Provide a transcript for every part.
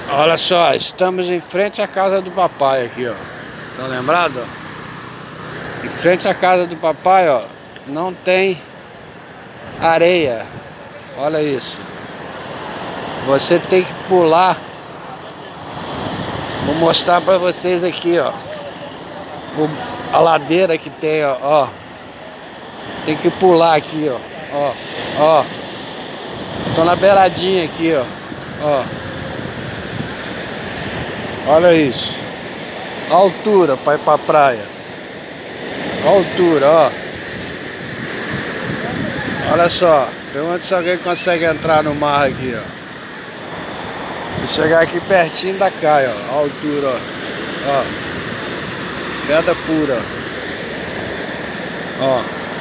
Olha só, estamos em frente à casa do papai aqui, ó. Tá lembrado? Em frente à casa do papai, ó, não tem areia. Olha isso. Você tem que pular. Vou mostrar pra vocês aqui, ó. A ladeira que tem, ó. Tem que pular aqui, ó. Ó. Tô na beiradinha aqui, ó. Olha isso. A altura pra ir pra praia. A altura, ó. Olha só. Pergunta se alguém consegue entrar no mar aqui, ó. Se chegar aqui pertinho da cai, ó. A altura, ó. Pedra pura. Ó.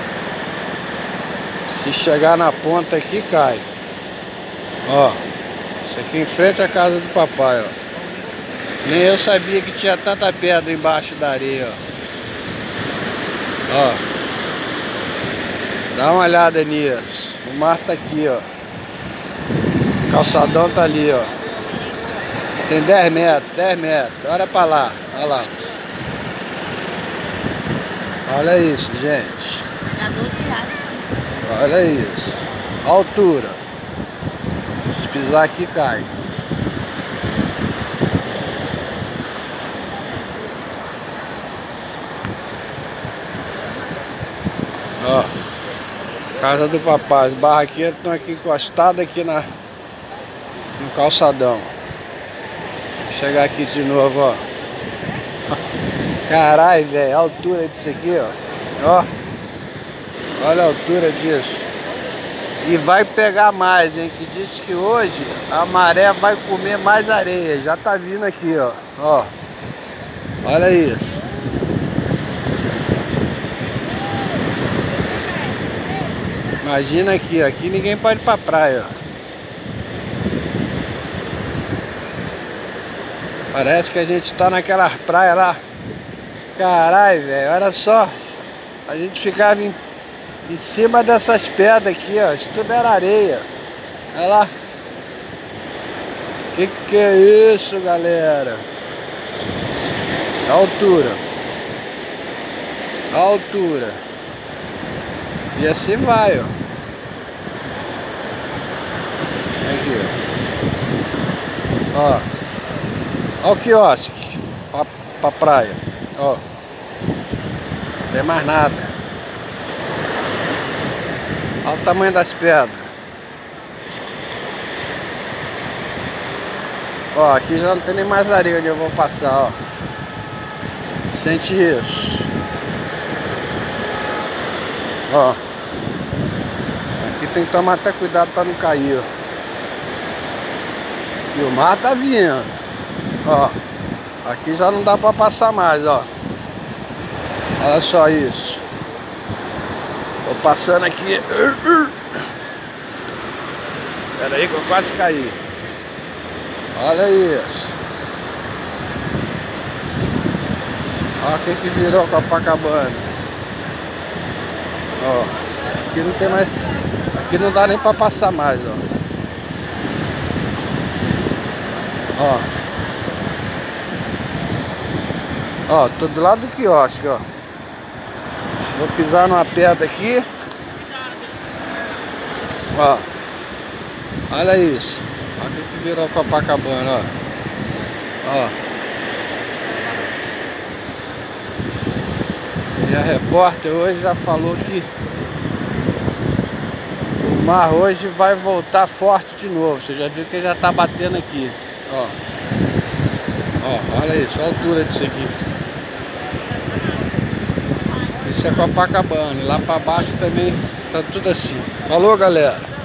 Se chegar na ponta aqui, cai. Ó. Isso aqui em frente à casa do papai, ó. Nem eu sabia que tinha tanta pedra embaixo da areia, ó. Ó. Dá uma olhada nisso. O mar tá aqui, ó. O calçadão tá ali, ó. Tem 10 metros, 10 metros. Olha pra lá, olha lá. Olha isso, gente. Dá 12 reais. Olha isso. A altura. Se pisar aqui, cai. Ó, casa do papai. As barraquinhas estão aqui encostadas aqui no calçadão. Vou chegar aqui de novo, ó. Caralho, velho, a altura disso aqui, ó. Ó. Olha a altura disso. E vai pegar mais, hein? Que diz que hoje a maré vai comer mais areia. Já tá vindo aqui, ó. Ó. Olha isso. Imagina aqui, ó. Aqui ninguém pode ir pra praia, ó. Parece que a gente tá naquelas praias lá. Caralho, velho, olha só. A gente ficava em cima dessas pedras aqui, ó. Isso tudo era areia. Olha lá. Que é isso, galera? A altura. A altura. E assim vai, ó. Aqui, ó. Ó. Ó o quiosque. Pra praia. Ó. Não tem mais nada. Olha o tamanho das pedras. Ó, aqui já não tem nem mais areia onde eu vou passar, ó. Sente isso. Ó. Aqui tem que tomar até cuidado para não cair, ó. E o mar tá vindo. Ó. Aqui já não dá para passar mais, ó. Olha só isso. Tô passando aqui. Pera aí que eu quase caí. Olha isso. Olha quem que virou Copacabana. Ó. Aqui não tem mais. Aqui não dá nem pra passar mais, ó. Ó. Ó, tô do lado do quiosque, ó. Vou pisar numa pedra aqui. Ó. Olha isso. Olha que virou Copacabana, ó. Ó. E a repórter hoje já falou que o mar hoje vai voltar forte de novo. Você já viu que já tá batendo aqui. Ó. Ó, olha isso, a altura disso aqui. Isso é Copacabana, e lá pra baixo também tá tudo assim. Falou, galera!